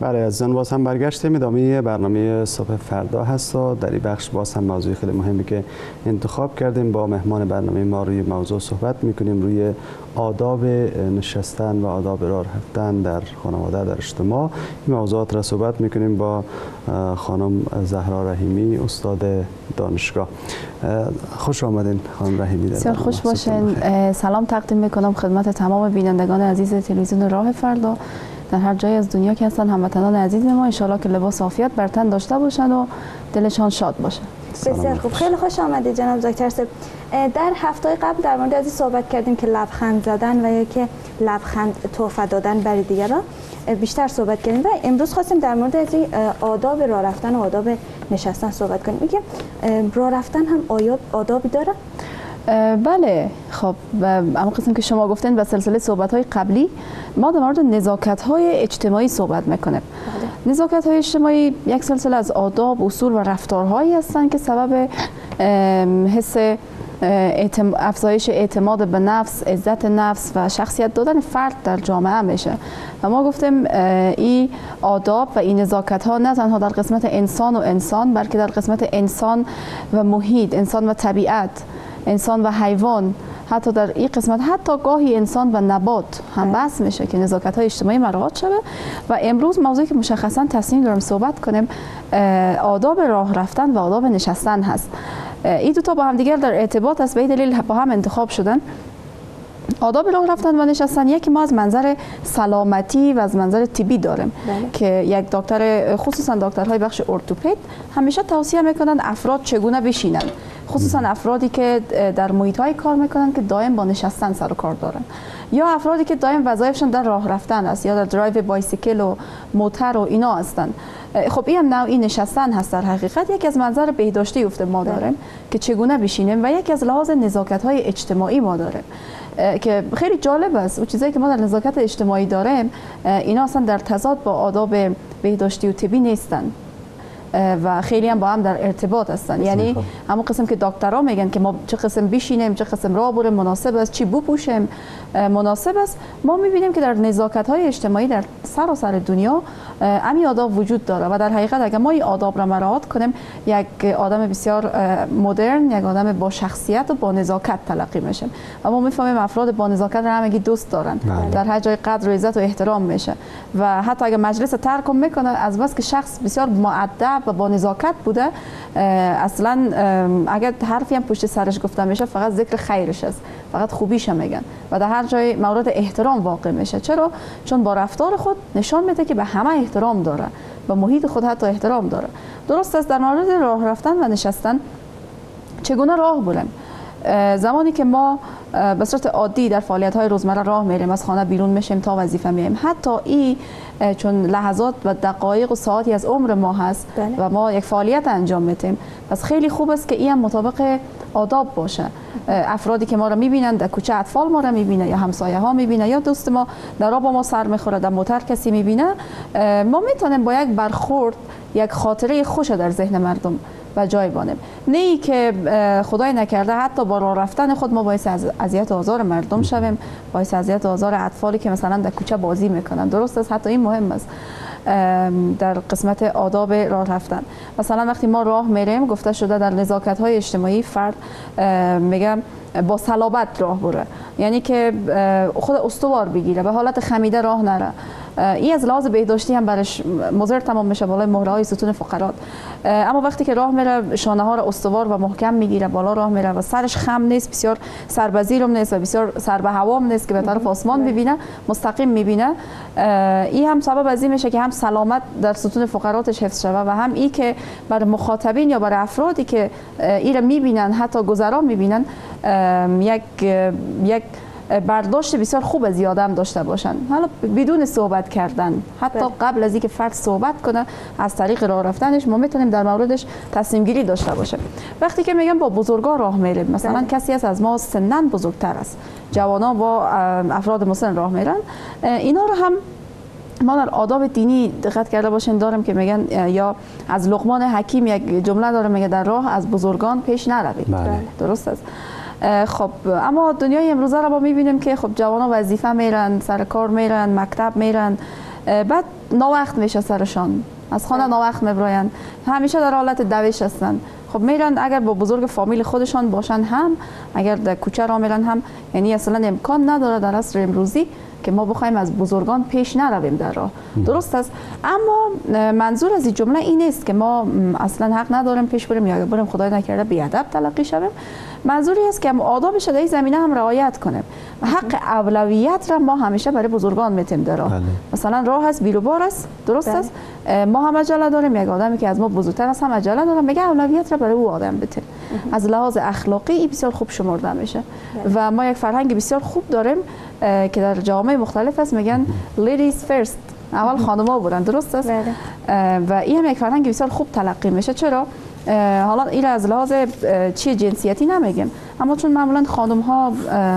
بله عزیزان، باز هم برگشتیم. ادامه برنامه صبح فردا هست و در این بخش باز هم موضوع خیلی مهمی که انتخاب کردیم با مهمان برنامه ما روی موضوع صحبت میکنیم، روی آداب نشستن و آداب راه رفتن در خانواده، در اجتماع. این موضوعات را صحبت میکنیم با خانم زهرا رحیمی، استاد دانشگاه. خوش آمدین خانم رحیمی. بسیار خوش باشین. سلام تقدیم میکنم خدمت تمام بینندگان عزیز تلویزیون راه فردا در هر جای از دنیا که هستن، هموطنان عزیز ما. ان شاءالله که لباس عافیت بر تن داشته باشن و دلشان شاد باشه. بسیار خوب، خیلی خوش آمدید جناب دکتر صاحب. در هفته قبل در مورد از صحبت کردیم که لبخند زدن و یا که لبخند تحفه دادن برای دیگران بیشتر صحبت کردیم و امروز خواستیم در مورد از آداب راه رفتن و آداب نشستن صحبت کنیم. میگه راه رفتن هم آدابی داره؟ بله. خب اما قسم که شما گفتین به سلسله صحبت‌های قبلی ما در مورد نزاکت‌های اجتماعی صحبت میکنیم. نزاکت‌های اجتماعی یک سلسله از آداب، اصول و رفتارهایی هستند که سبب حس افزایش اعتماد به نفس، عزت نفس و شخصیت دادن فرد در جامعه میشه. و ما گفتیم این آداب و این نزاکت‌ها نه تنها در قسمت انسان و انسان، بلکه در قسمت انسان و محیط، انسان و طبیعت، انسان و حیوان، حتی در این قسمت حتی گاهی انسان و نبات هم بحث میشه که نزاکت‌های اجتماعی مراعات شده. و امروز موضوعی که مشخصا تصمیم دارم صحبت کنیم آداب راه رفتن و آداب نشستن هست. این دو تا با هم دیگر در ارتباط است، به این دلیل با هم انتخاب شدن. آداب راه رفتن و نشستن یکی ما از منظر سلامتی و از منظر طبی داریم که یک دکتر، خصوصا دکترهای بخش ارتوپد، همیشه توصیه میکنن افراد چگونه بشینن، خصوصا افرادی که در محیط‌های کار میکنن که دائم با نشستن سر و کار دارن، یا افرادی که دائم وظایفشون در راه رفتن است یا در درایو بایسیکل و موتر و اینا هستن. خب این هم نوعی نشستن هست. در حقیقت یکی از منظر بهداشتی افته ما داریم که چگونه بشینیم و یکی از لحاظ نزاکت‌های اجتماعی ما داریم که خیلی جالب است. اون چیزایی که ما در نزاکت اجتماعی داریم اینا اصلا در تضاد با آداب بهداشتی و طبی نیستن و خیلی هم با هم در ارتباط هستن. یعنی همون قسم که دکترها میگن که ما چه قسم بشینیم، چه قسم راه بریم مناسب است، چی بپوشیم مناسب است، ما میبینیم که در نزاکت‌های اجتماعی در سراسر دنیا همین آداب وجود داره و در حقیقت اگر ما این آداب را مراعات کنیم یک آدم بسیار مدرن، یک آدم با شخصیت و با نزاکت تلقی میشیم و ما میفهمیم افراد با نزاکت را همگی دوست دارن. در هر جای قدر و عزت و احترام میشه و حتی اگر مجلس ترک میکنه از بس که شخص بسیار مؤدب و با نزاکت بوده، اصلا اگر حرفی هم پشت سرش گفته میشه فقط ذکر خیرش است، فقط خوبیش میگن و در هر جای مورد احترام واقع میشه. چرا؟ چون با رفتار خود نشان میده که به همه احترام داره، به محیط خود حتی احترام داره. درست است. در مورد راه رفتن و نشستن چگونه راه بریم؟ زمانی که ما به صورت عادی در فعالیت‌های روزمره راه میریم، از خانه بیرون میشیم تا وظیفه میایم، حتی این چون لحظات و دقایق و ساعتی از عمر ما هست و ما یک فعالیت انجام میدیم، پس خیلی خوب است که این هم مطابق آداب باشه. افرادی که ما را میبینن در کوچه، اطفال ما را میبینه یا همسایه ها میبینه یا دوست ما در آب ما سر میخوره، در موتر کسی میبینه، ما میتونیم با یک برخورد یک خاطره خوش در ذهن مردم و جای بانیم. نه ای که خدای نکرده حتی با راه رفتن خود ما باعث اذیت و آزار مردم شویم، باعث اذیت و آزار اطفالی که مثلا در کوچه بازی میکنن. درست است، حتی این مهم است در قسمت آداب راه رفتن. مثلا وقتی ما راه میریم، گفته شده در نزاکت‌های اجتماعی فرد میگم با صلابت راه بره، یعنی که خود استوار بگیره، به حالت خمیده راه نره. این از لحاظ بهداشتی هم برش مضر تمام میشه بالای مهره‌های ستون فقرات. اما وقتی که راه میره شانه ها را استوار و محکم میگیره، بالا راه میره و سرش خم نیست، بسیار سربزیرم نیست و بسیار سر به هوام نیست که به طرف آسمان ببینه، مستقیم میبینه. این هم سبب از این میشه که هم سلامت در ستون فقراتش حفظ شوه و هم این که برای مخاطبین یا برای افرادی که این را میبینن، حتی گذران میبینن، یک برداشت بسیار خوب از آدم داشته باشن. حالا بدون صحبت کردن، حتی قبل از اینکه فرد صحبت کنه، از طریق راه رفتنش ما میتونیم در موردش تصمیم گیری داشته باشیم. وقتی که میگم با بزرگان راه میریم، مثلا کسی از ما سناً بزرگتر است، جوانان با افراد مسن راه میرن، اینا رو هم ما در آداب دینی دقت کرده باشین داریم که میگن، یا از لقمان حکیم یک جمله داره میگه در راه از بزرگان پیش نروید. درست است. خب اما دنیای امروزه را ما میبینیم که خب جوانا وظیفه میرن، سر کار میرن، مکتب میرن، بعد ناوقت میشه سرشان، از خانه ناوقت میبراین، همیشه در حالت دوش هستن. خب میرن اگر با بزرگ فامیل خودشان باشن هم، اگر در کوچه را میرن هم، یعنی اصلا امکان نداره در عصر امروزی که ما بخوایم از بزرگان پیش نرویم در راه. درست است، اما منظور از این جمله این نیست که ما اصلا حق نداریم پیش بریم یا بریم خدای نکرده بیادب تلقی شویم. منظوری است که آداب شده زمینه هم رعایت کنیم. حق اولویت را ما همیشه برای بزرگان میتیم در راه. مثلا راه است بیروبار است، درست است، ما هم عجله داریم، یک آدمی که از ما بزرگتر است هم عجله داره، میگه اولویت را برای او آدم بده. از لحاظ اخلاقی بسیار خوب شمرده میشه و ما یک فرهنگ بسیار خوب داریم که در جامعه مختلف است، میگن ladies first، اول خانم‌ها بودن، درست است. و این هم یک فرهنگ بسیار خوب تلقی میشه. چرا؟ حالا این از لحاظ چی جنسیتی نمیگیم، اما چون معمولا خانم‌ها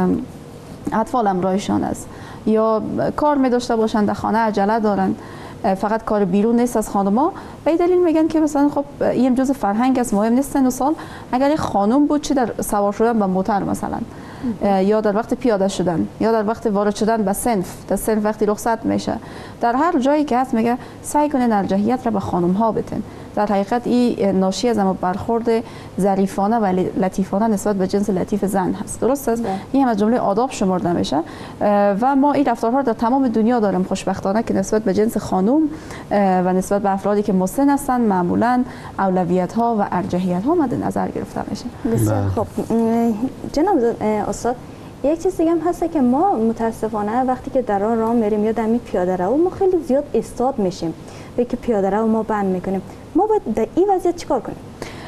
اطفال همراهشان است یا کار می داشته باشند در خانه، عجله دارن، فقط کار بیرون نیست از خانم‌ها، به این دلیل میگن که مثلا خب این جزء فرهنگ است، مهم نیست سن و سال. اگر خانم بود چه در سوار شدن به موتر مثلا، یا در وقت پیاده شدن، یا در وقت وارد شدن به صنف، در صنف وقتی رخصت میشه، در هر جایی که هست میگه سعی کنین ارجحیت را به خانم ها بدین. در حقیقت این ناشی از برخورد ظریفانه و لطیفانه نسبت به جنس لطیف زن هست، درست است. این هم از جمله آداب شمرده میشه و ما این رفتارها در تمام دنیا داریم خوشبختانه که نسبت به جنس خانم و نسبت به افرادی که مسن هستند معمولا اولویت ها و ارجحیت ها مد نظر گرفته میشه. بسیار خب جناب استاد، یک چیز دیگه هم هست که ما متاسفانه وقتی که در راه میریم یا در پیاده رو ما خیلی زیاد استاد میشیم به که پیاده رو ما بند میکنیم. ما باید در این وضعیت چیکار کنیم؟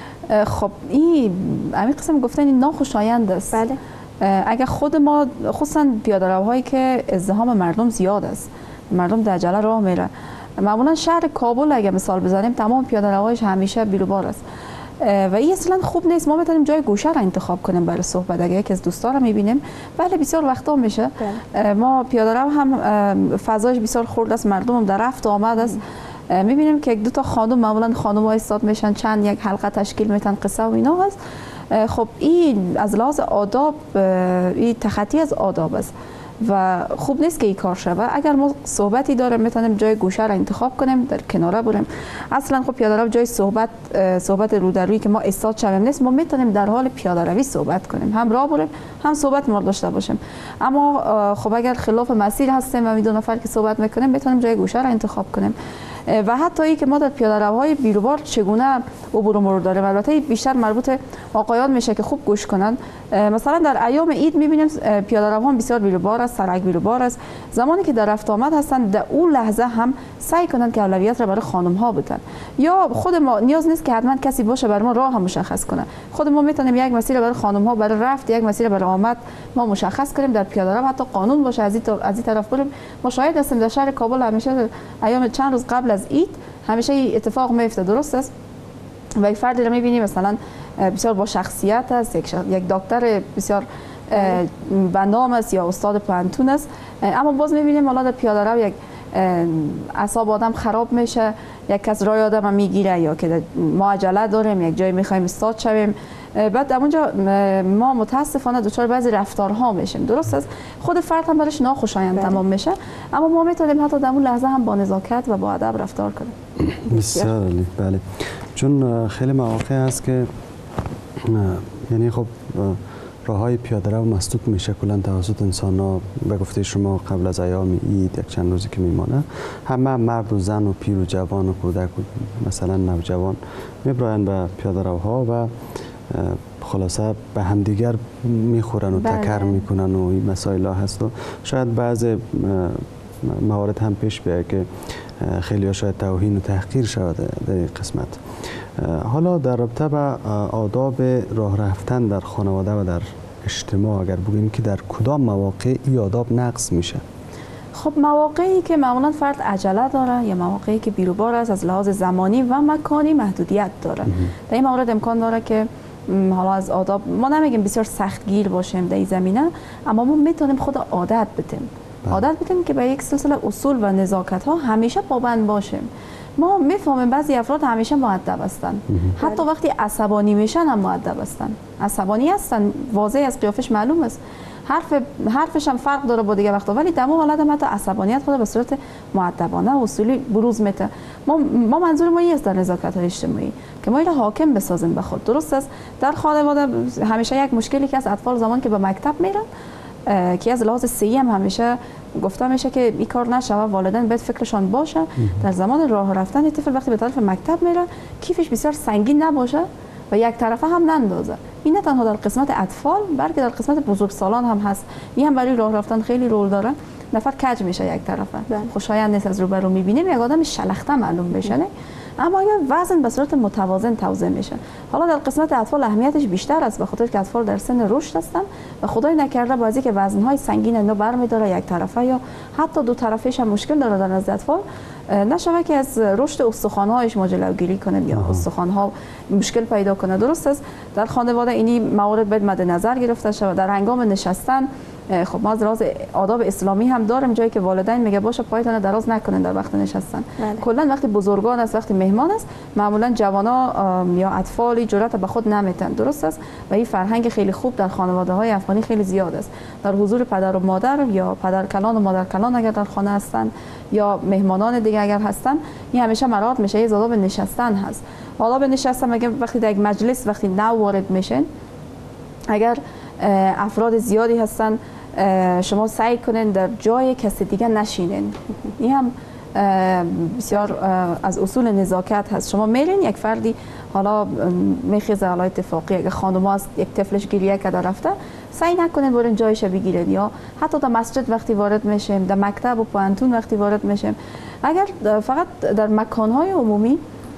خب این همین قسم گفتن این ناخوشایند است. بله. اگر خود ما خصوصا پیاده روهایی که ازدحام مردم زیاد است، مردم در عجله راه میره، معمولا شهر کابل اگه مثال بزنیم تمام پیاده روهایش همیشه بیروبار است و این اصلا خوب نیست. ما میتونیم جای گوشه را انتخاب کنیم برای صحبت. اگه یکی از دوستا رو میبینیم، بله بسیار وقتا میشه ما پیاده رو هم فضایش بسیار خرد است، مردم هم در رفت و آمد است، میبینیم که یک دو تا خانم، معمولا خانم ها استاد میشن، چند یک حلقه تشکیل میتن، قصه و اینا هست. خب این از لحاظ آداب این تخطی از آداب است و خوب نیست که این کار شود. اگر ما صحبتی داریم میتونیم جای گوشه را انتخاب کنیم، در کناره بریم. اصلا خب پیاده رو جای صحبت رو در روی که ما استاد شویم نیست، ما میتونیم در حال پیاده روی صحبت کنیم، هم راه بریم هم صحبت ما داشته باشیم. اما خب اگر خلاف مسیر هستیم و می دو نفر که صحبت میکنیم میتونیم جای گوشه را انتخاب کنیم. و حتی ای که ما در پیاده روهای بیروبار چگونه عبور و مرور داریم، البته بیشتر مربوط آقایان میشه که خوب گوش کنن. مثلا در ایام عید میبینیم پیاده روها بسیار بیروبار است، سرک بیروبار است. زمانی که در رفت آمد هستن در اون لحظه هم سعی کنن که اولویت را برای خانم ها بدن، یا خود ما نیاز نیست که حتما کسی باشه برای ما راه هم مشخص کنه، خود ما میتونیم یک مسیر برای خانم ها برای رفت، یک مسیر برای آمد ما مشخص کنیم در پیاده رو، حتی قانون باشه از این طرف بریم. ما شاهد هستیم در شهر کابل همیشه ایام چند روز قبل از عید همیشه اتفاق میفته، درست است. و یک فردی رو میبینی مثلا بسیار با شخصیت است، یک دکتر بسیار بنام است یا استاد پانتون است، اما باز میبینیم حالا در پیاده رو یک اعصاب آدم خراب میشه، یک کس راه آدم میگیره، یا که ما عجله داریم یک جایی میخوایم استاد شویم، بعد در اونجا ما متاسفانه دچار بعضی رفتارها میشیم، درست است. خود فرد هم برش ناخوشایند تمام میشه، اما ما میتونیم حتی در اون لحظه هم با نزاکت و با ادب رفتار کنیم. بسیار عالی. بله، چون خیلی مواقع هست که یعنی خب راههای پیاده رو مسدود میشه کلا توسط انسان ها. به گفته شما قبل از ایام عید یک چند روزی که میمانه، همه مرد و زن و پیر و جوان و کودک و مثلا نوجوان میبراین به پیاده روها و خلاصه به همدیگر میخورن و تکر میکنن و این مسائل ها هست و شاید بعض موارد هم پیش بیاید که خیلی ها شاید توهین و تحقیر شود در این قسمت. حالا در رابطه به آداب راه رفتن در خانواده و در اجتماع اگر بگیم که در کدام مواقع این آداب نقض میشه؟ خب مواقعی که معمولا فرد عجله داره یا مواقعی که بیروبار است، از لحاظ زمانی و مکانی محدودیت داره. در این مورد امکان داره که حالا از آداب ما نمیگیم بسیار سختگیر باشیم در این زمینه، اما ما میتونیم خود عادت بدیم. عادت بدیم که به یک سلسله اصول و نزاکت ها همیشه پابند باشیم. ما میفهمیم بعضی افراد همیشه مؤدب هستن، حتی وقتی عصبانی میشن هم مؤدب هستن، عصبانی هستن، واضح از قیافش معلوم است، حرفش هم فرق داره با دیگه وقتا، ولی در اون حالت هم حتی عصبانیت خود به صورت مؤدبانه و اصولی بروز میده. ما منظور ما است در نزاکت‌های اجتماعی که ما اینو حاکم بسازیم به خود. درست است در خانواده همیشه یک مشکلی که از اطفال زمان که به مکتب میرن که از لحاظ صحی هم همیشه گفته میشه که این کار نشه، والدین باید فکرشان باشه در زمان راه رفتن طفل وقتی به طرف مکتب میره کیفش بسیار سنگین نباشه و یک طرفه هم نندازه. این نه تنها در قسمت اطفال بلکه در قسمت بزرگسالان هم هست. این هم برای راه رفتن خیلی رول داره. نفر کج میشه یک طرفه، خوشایند نیست از روبرو میبینیم یک آدم شلخته معلوم میشه، نه؟ اما اگر وزن به صورت متوازن توزیع میشه. حالا در قسمت اطفال اهمیتش بیشتر است به خاطر که اطفال در سن رشد هستن و خدای نکرده بازی که وزنهای سنگین اینا برمی‌داره یک طرفه یا حتی دو طرفش هم مشکل داره در نزد اطفال نشوه که از رشد استخوان‌هایش ما جلوگیری کنیم یا استخوان‌ها مشکل پیدا کنه. درست است در خانواده اینی موارد باید مد نظر گرفته شود. در هنگام نشستن خب ما از لحاظ آداب اسلامی هم داریم جایی که والدین میگه باشه پایتون دراز نکنین در وقت نشستن. کلا وقتی بزرگان است وقتی مهمان است معمولا جوانا یا اطفالی جرأت به خود نمیتن. درست است و این فرهنگ خیلی خوب در خانواده های افغانی خیلی زیاد است. در حضور پدر و مادر یا پدر کلان و مادر کلان اگر در خانه هستن یا مهمانان دیگه اگر هستن این همیشه مراعات میشه. این آداب نشستن هست. آداب نشستن اگه وقتی در یک مجلس وقتی نو وارد میشن اگر افراد زیادی هستن شما سعی کنین در جای کسی دیگه نشینین. این هم بسیار از اصول نزاکت هست. شما میرین یک فردی حالا میخیزه حالا اتفاقی اگه خانم هست یک طفلش گریه کرده رفته سعی نکنین برین جایش بگیرین یا حتی در مسجد وقتی وارد میشیم در مکتب و پانتون وقتی وارد میشیم اگر فقط در مکانهای عمومی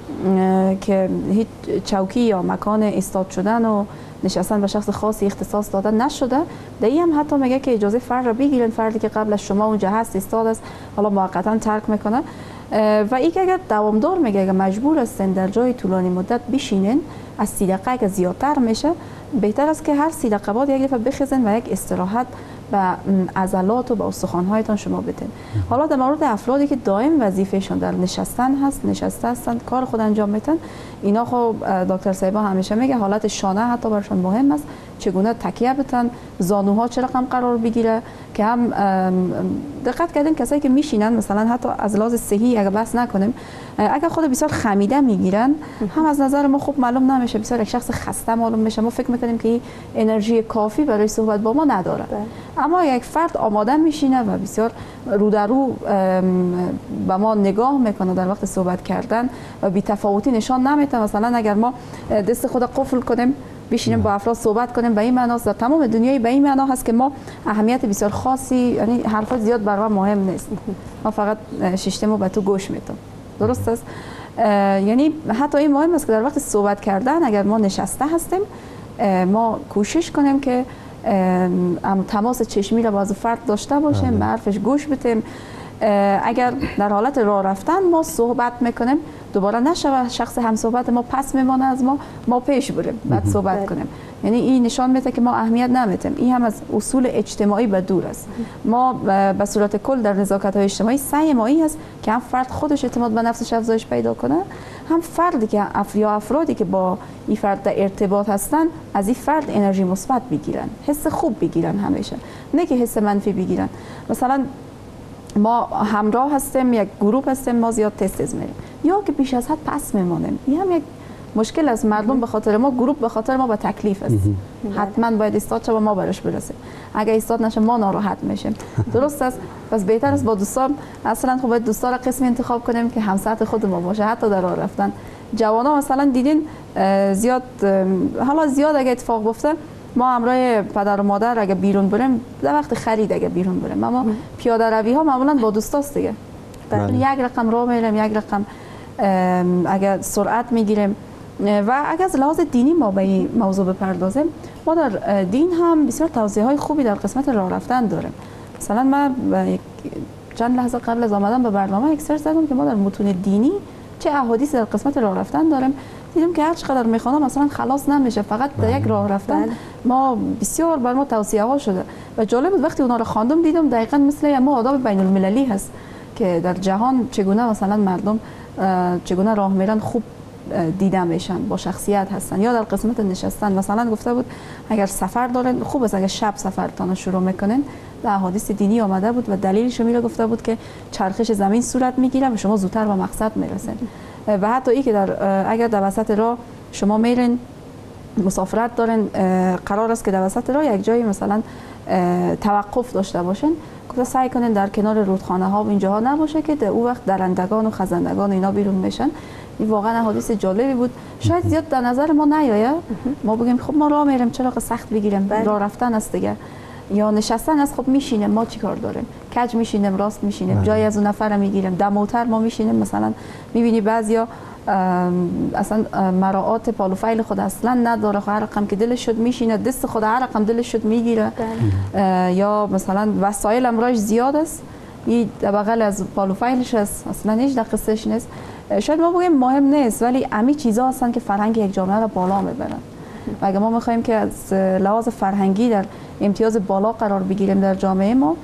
که هیچ چوکی یا مکان استاد شدن و نشستن به شخص خاصی اختصاص داده نشده در این هم حتی میگه که اجازه فرد را بگیرین. فردی که قبل از شما اونجا هست استاد است حالا موقتا ترک میکنه و این که اگر دوامدار میگه اگر مجبور هستین در جای طولانی مدت بشینین از 30 دقیقه اگر زیادتر میشه بهتر است که هر 30 دقیقه بعد یک دفعه بخیزین و یک استراحت به عضلات و به استخوان‌هایتان شما بدین. حالا در مورد افرادی که دائم وظیفهشون در نشستن هست نشسته هستند کار خود انجام میدن اینا خب دکتر صاحبا همیشه میگه حالت شانه حتی برشون مهم است چگونه تکیه بتن زانوها چه رقم قرار بگیره که هم دقت کردین کسایی که میشینن مثلا حتی از لحاظ صحی اگه بس نکنیم اگر خود بسیار خمیده میگیرن هم از نظر ما خوب معلوم نمیشه بسیار یک شخص خسته معلوم میشه. ما فکر میکنیم که انرژی کافی برای صحبت با ما نداره اما یک فرد آماده میشینه و بسیار رو در رو به ما نگاه میکنه در وقت صحبت کردن و بی تفاوتی نشان نمیده. مثلا اگر ما دست خود قفل کنیم بشینیم با افراد صحبت کنیم به این معناست در تمام دنیای به این معنا هست که ما اهمیت بسیار خاصی یعنی حرفات زیاد برای ما مهم نیست ما فقط شیشتمو به تو گوش میدم. درست است یعنی حتی این مهم است که در وقت صحبت کردن اگر ما نشسته هستیم ما کوشش کنیم که تماس چشمی را با از فرد داشته باشیم به حرفش گوش بدیم. اگر در حالت راه رفتن ما صحبت میکنیم دوباره نشود شخص هم صحبت ما پس میمانه از ما پیش بریم بعد صحبت کنیم یعنی این نشان میده که ما اهمیت نمیدیم. این هم از اصول اجتماعی به دور است. ما به صورت کل در نزاکت های اجتماعی سعی ما این است که هم فرد خودش اعتماد به نفسش افزایش پیدا کنه هم فردی که یا افرادی که با این فرد در ارتباط هستن از این فرد انرژی مثبت بگیرن حس خوب بگیرن همیشه نه که حس منفی بگیرن. مثلا ما همراه هستیم یک گروه هستیم ما زیاد تست میریم یا که بیش از حد پس میمونیم. این هم یک مشکل از مردم به خاطر ما گروه به خاطر ما به تکلیف است حتما باید استاد شه و ما برش برسیم اگه استاد نشه ما ناراحت میشیم. درست است پس بهتر است با دوستان اصلا خب باید دوستا را قسمی انتخاب کنیم که هم سطح خود ما باشه. حتی در راه رفتن جوانا مثلا دیدین زیاد حالا زیاد اگه اتفاق بیفته ما همراه پدر و مادر اگه بیرون بریم در وقت خرید اگه بیرون بریم اما پیاده روی ها معمولا با دوستاست دیگه یک رقم راه میریم یک رقم اگه سرعت میگیریم و اگه از لحاظ دینی ما به این موضوع بپردازیم ما در دین هم بسیار توضیح های خوبی در قسمت راه رفتن داریم. مثلا من چند لحظه قبل از آمدن به برنامه یک سرچ زدم که ما در متون دینی چه احادیث در قسمت راه رفتن داریم دیدم که هر چقدر میخوانم مثلا خلاص نمیشه فقط در یک راه رفتن ما بسیار بر ما توصیه ها شده و جالب بود وقتی اونا رو خواندم دیدم دقیقاً مثل ما آداب بین المللی هست که در جهان چگونه مثلا مردم چگونه راه میرن خوب دیده میشن، با شخصیت هستن. یا در قسمت نشستن مثلا گفته بود اگر سفر دارن خوب است اگر شب سفرتان شروع میکنین. در احادیث دینی آمده بود و دلیلش رو گفته بود که چرخش زمین صورت میگیره و شما زودتر به مقصد میرسین. و حتی این که اگر در وسط راه شما میرین مسافرت دارن، قرار است که در وسط راه یک جایی مثلا توقف داشته باشین، گفته سعی کنین در کنار رودخانه ها و اینجاها نباشه که در اون وقت درندگان و خزندگان اینا بیرون میشن. این واقعا احادیث جالبی بود. شاید زیاد در نظر ما نیایه، ما بگیم خب ما راه میریم چرا سخت بگیریم، راه رفتن است دیگه، یا نشستن است خب میشینیم ما چیکار داریم، کج میشینیم راست میشینیم، جای از اون نفر میگیریم، در موتر ما میشینیم. مثلا میبینی بعضیا اصلا مراعات پالوفایل خود اصلا نداره، هر رقم که دلش شد میشینه، دست خود هر رقم دلش شد میگیره. یا مثلا وسایل امراض زیاد است، این بغل از پالوفایلش است، اصلا هیچ دقیقش نیست. شاید ما بگیم مهم نیست، ولی همین چیزا هستن که فرهنگ یک جامعه رو بالا میبرن. و اگه ما میخوایم که از لحاظ فرهنگی در امتیاز بالا قرار بگیریم در جامعه ما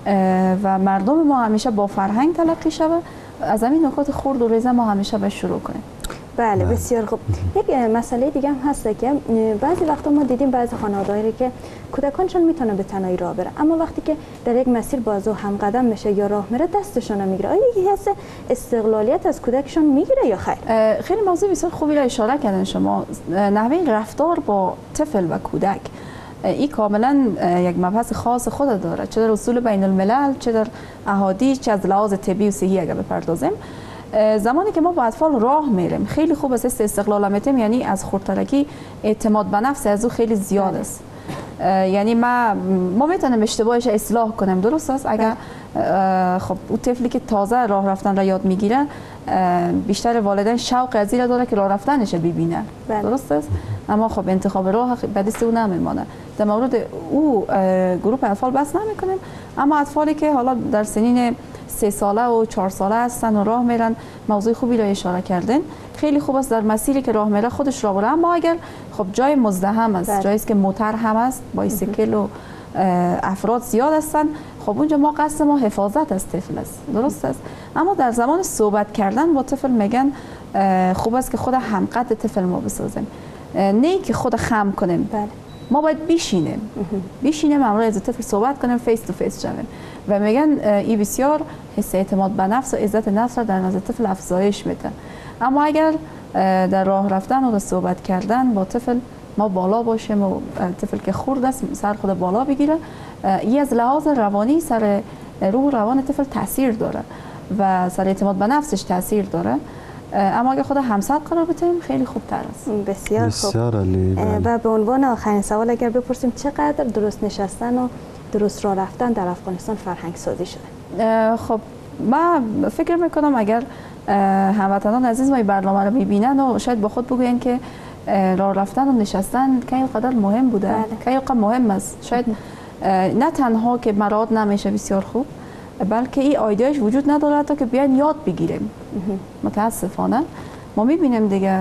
و مردم ما همیشه با فرهنگ تلقی شود، از همین نکات خرد و ریزه ما همیشه به شروع کنیم. بله بسیار خوب. یک مسئله دیگه هم هست که بعضی وقتا ما دیدیم بعضی خانواده‌ای که کودکانشون میتونه به تنهایی راه بره، اما وقتی که در یک مسیر بازو هم قدم میشه یا راه میره دستشون میگیره. آیا این حس استقلالیت از کودکشون میگیره یا خیر؟ خیلی موضوع بسیار خوبی را اشاره کردن شما. نحوه رفتار با طفل و کودک این کاملا یک مبحث خاص خود داره، چه در اصول بین الملل، چه در احادیث، چه از لحاظ طبی و صحی اگر بپردازیم. زمانی که ما با اطفال راه میریم خیلی خوب است استقلال میتیم، یعنی از خردترکی اعتماد به نفس از او خیلی زیاد است. یعنی ما میتونیم اشتباهش اصلاح کنیم، درست است؟ اگر خب اون طفلی که تازه راه رفتن را یاد میگیره بیشتر والدین شوق از این داره که راه رفتنش ببینه، درست است؟ اما خب انتخاب راه به دست او نمیمانه. در مورد او گروه اطفال بس نمیکنیم، اما اطفالی که حالا در سنین 3 ساله و 4 ساله هستن و راه میرن، موضوع خوبی را اشاره کردین. خیلی خوب است در مسیری که راه میره خودش راه بره، اما اگر خب جای مزدحم است، جایی است که موتر هم است، بایسیکل و افراد زیاد هستن، خب اونجا ما قصد ما حفاظت از طفل است، درست است؟ اما در زمان صحبت کردن با طفل میگن خوب است که خود همقد طفل ما بسازیم، نه که خود خم کنیم. ما باید بشینیم همراه از طفل صحبت کنیم، فیس تو فیس شویم. و میگن این بسیار حس اعتماد به نفس و عزت نفس را در نظر طفل افزایش میده. اما اگر در راه رفتن و صحبت کردن با طفل ما بالا باشیم و طفل که خرد است سر خود بالا بگیره، این از لحاظ روانی سر روح روان طفل تاثیر داره و سر اعتماد به نفسش تاثیر داره. اما اگه خود همسط قرار بتیم خیلی خوبتر است. بسیار خوب. و به عنوان آخرین سوال اگر بپرسیم چقدر درست نشستن و درست راه رفتن در افغانستان فرهنگ سازی شده؟ خب من فکر میکنم اگر هموطنان عزیز ما این برنامه رو میبینن و شاید با خود بگوین که راه رفتن و نشستن که اینقدر مهم بوده، که اینقدر مهم است. شاید نه تنها که مراعات نمیشه بسیار خوب، بلکه این ایدهش وجود نداره تا که بیاین یاد بگیریم. متاسفانه ما میبینیم دیگه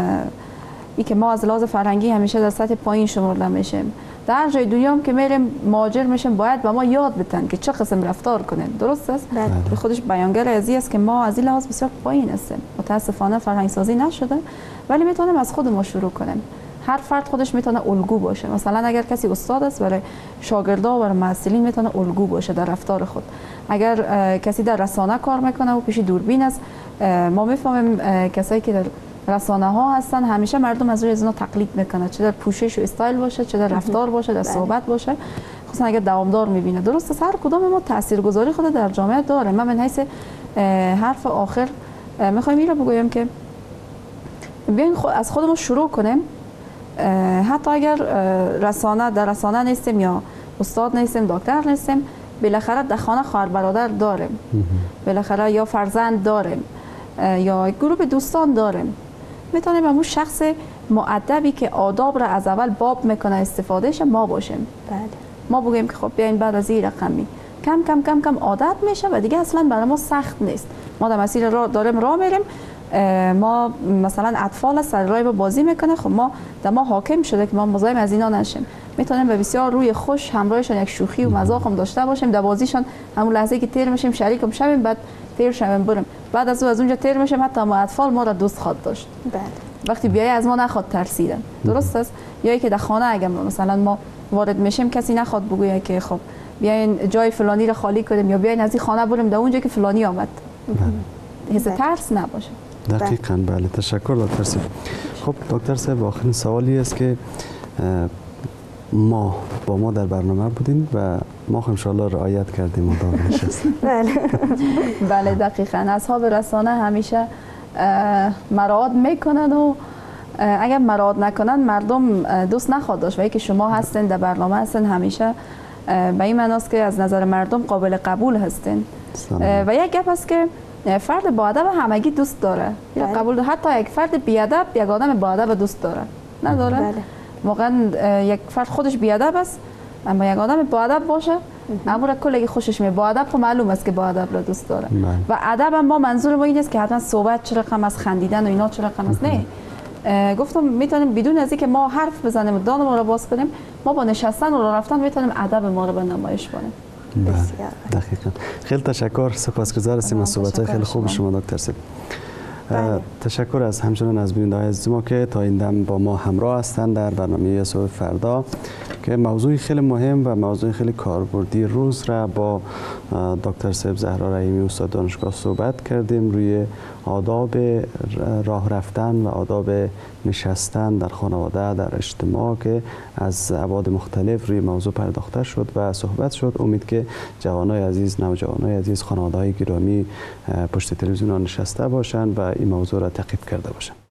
ای که ما از لحاظ فرهنگی همیشه در سطح پایین شمرده میشیم. در جای دنیا هم که میریم مهاجر میشیم باید به ما یاد بدن که چه قسم رفتار کنیم، درست است؟ به خودش بیانگر از این است که ما از این لحاظ بسیار پایین هستیم. متاسفانه فرهنگ سازی نشده، ولی میتونیم از خود ما شروع کنیم. هر فرد خودش میتونه الگو باشه. مثلا اگر کسی استاد است برای شاگردا و برای محصلین میتونه الگو باشه در رفتار خود. اگر کسی در رسانه کار میکنه و پیش دوربین است، ما میفهمیم کسایی که در رسانه ها هستن همیشه مردم از روی از اینا تقلید میکنه، چه در پوشش و استایل باشه، چه در رفتار باشه، در صحبت باشه، خصوصا اگر دوامدار میبینه. درست است، هر کدام ما تاثیرگذاری خود در جامعه داره. من من حیث حرف آخر میخوایم این رو بگویم که بیاین از خودمون شروع کنیم. حتی اگر در رسانه نیستیم یا استاد نیستیم، دکتر نیستیم، بالاخره در خانه خواهر برادر داریم، بالاخره یا فرزند داریم یا گروه دوستان داریم. میتونیم همون شخص مؤدبی که آداب را از اول باب میکنه استفادهش ما باشیم. ما بگیم که خب بیاین بعد از این رقمی کم کم کم کم عادت میشه و دیگه اصلا برای ما سخت نیست. ما در مسیر داریم راه میریم، ما مثلا اطفال سر راه بازی میکنه، خب ما در ما حاکم شده که ما مزاحم از اینا نشیم. میتونیم به بسیار روی خوش همراهشان یک شوخی و مذاق هم داشته باشیم، در بازیشان همون لحظه که تیر میشیم شریکم شویم، بعد تیر شویم بریم. بعد از اونجا تیر میشیم، حتی ما اطفال ما را دوست خواد داشت. بله. وقتی بیای از ما نخواد ترسیدن، درست است؟ یا که در خانه اگه مثلا ما وارد میشیم کسی نخواد بگویه که خب بیاین جای فلانی را خالی کنیم یا بیاین از این خانه بریم در اونجا که فلانی آمد. حس ترس نباشه. دقیقاً. بله، تشکر دکتر صاحب. خب دکتر صاحب، آخرین سوالی است که ما در برنامه بودیم و ما ان شاء الله رعایت کردیم مدام نشستیم. بله. بله دقیقاً. اصحاب رسانه همیشه مراعات میکنن و اگر مراعات نکنن مردم دوست نخواد داشت. و اینکه شما هستین در برنامه هستین همیشه به این معناست که از نظر مردم قابل قبول هستین. و یک گپ است که فرد با ادب همگی دوست داره. قبول حتی یک فرد بی ادب یک آدم با ادب دوست داره. نداره؟ بله. واقعا یک فرد خودش بی ادب است اما یک آدم با ادب باشه امور کلی خوشش میاد. با ادب خب معلوم است که با ادب را دوست داره. و ادب هم ما منظور ما این است که حتما صحبت چه رقم از خندیدن و اینا چه رقم است. نه، گفتم میتونیم بدون از اینکه ما حرف بزنیم و دان ما را باز کنیم، ما با نشستن و راه رفتن میتونیم ادب ما را به نمایش کنیم. دقیقاً. خیلی تشکر. سپاسگزار هستیم از صحبت‌های خیلی خوب شما دکتر صاحب. تشکر از همچنان از بیننده‌های عزیز ما که تا این دم با ما همراه هستند در برنامه صبح فردا که موضوع خیلی مهم و موضوع خیلی کاربردی روز را با دکتر صاحب زهرا رحیمی استاد دانشگاه صحبت کردیم روی آداب راه رفتن و آداب نشستن در خانواده، در اجتماع که از ابعاد مختلف روی موضوع پرداخته شد و صحبت شد. امید که جوانای عزیز، نوجوانای عزیز، خانواده‌های گرامی پشت تلویزیون نشسته باشند و این موضوع را تعقیب کرده باشند.